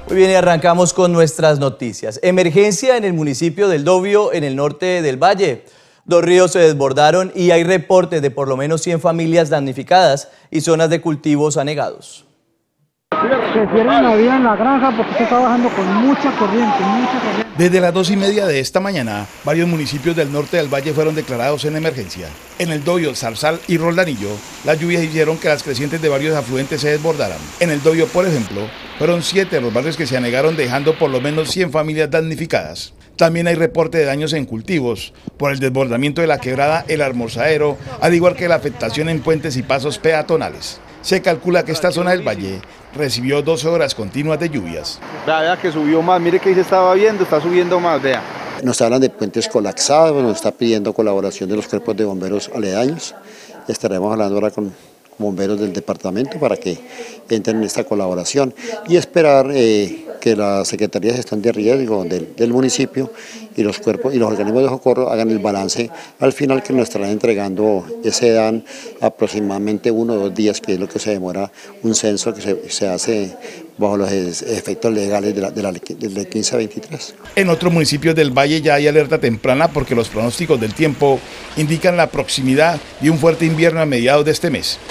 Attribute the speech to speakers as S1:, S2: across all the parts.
S1: Muy bien, y arrancamos con nuestras noticias. Emergencia en el municipio del Dobio, en el norte del Valle. 2 ríos se desbordaron y hay reportes de por lo menos 100 familias damnificadas y zonas de cultivos anegados.
S2: Prefieren la vida en la granja porque se está bajando con mucha corriente.
S3: Desde las 2:30 de esta mañana, varios municipios del norte del Valle fueron declarados en emergencia. En el Dobio, Zarzal y Roldanillo, las lluvias hicieron que las crecientes de varios afluentes se desbordaran. En el Dobio, por ejemplo, fueron 7 los barrios que se anegaron, dejando por lo menos 100 familias damnificadas. También hay reporte de daños en cultivos por el desbordamiento de la quebrada El Almorzadero, al igual que la afectación en puentes y pasos peatonales. Se calcula que esta zona del valle recibió 12 horas continuas de lluvias.
S4: Vea que subió más, mire que ahí se estaba viendo, está subiendo más, vea.
S5: Nos hablan de puentes colapsados, nos está pidiendo colaboración de los cuerpos de bomberos aledaños. Estaremos hablando ahora con bomberos del departamento para que entren en esta colaboración y esperar que la Secretaría de Gestión de Riesgo del municipio y los cuerpos y los organismos de socorro hagan el balance al final, que nos estarán entregando ese dan aproximadamente 1 o 2 días, que es lo que se demora un censo que se hace bajo los efectos legales del 15 a 23.
S3: En otros municipios del Valle ya hay alerta temprana porque los pronósticos del tiempo indican la proximidad de un fuerte invierno a mediados de este mes.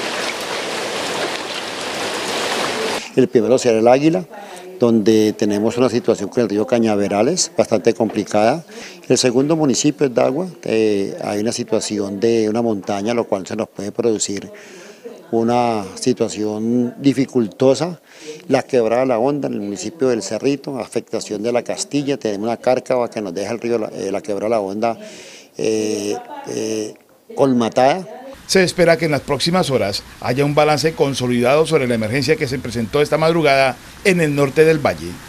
S5: El primero será el Águila, donde tenemos una situación con el río Cañaverales bastante complicada. El segundo municipio es Dagua, hay una situación de una montaña, lo cual se nos puede producir una situación dificultosa. La quebrada La Honda en el municipio del Cerrito, afectación de la Castilla, tenemos una cárcava que nos deja el río, la quebrada La Honda colmatada.
S3: Se espera que en las próximas horas haya un balance consolidado sobre la emergencia que se presentó esta madrugada en el norte del Valle.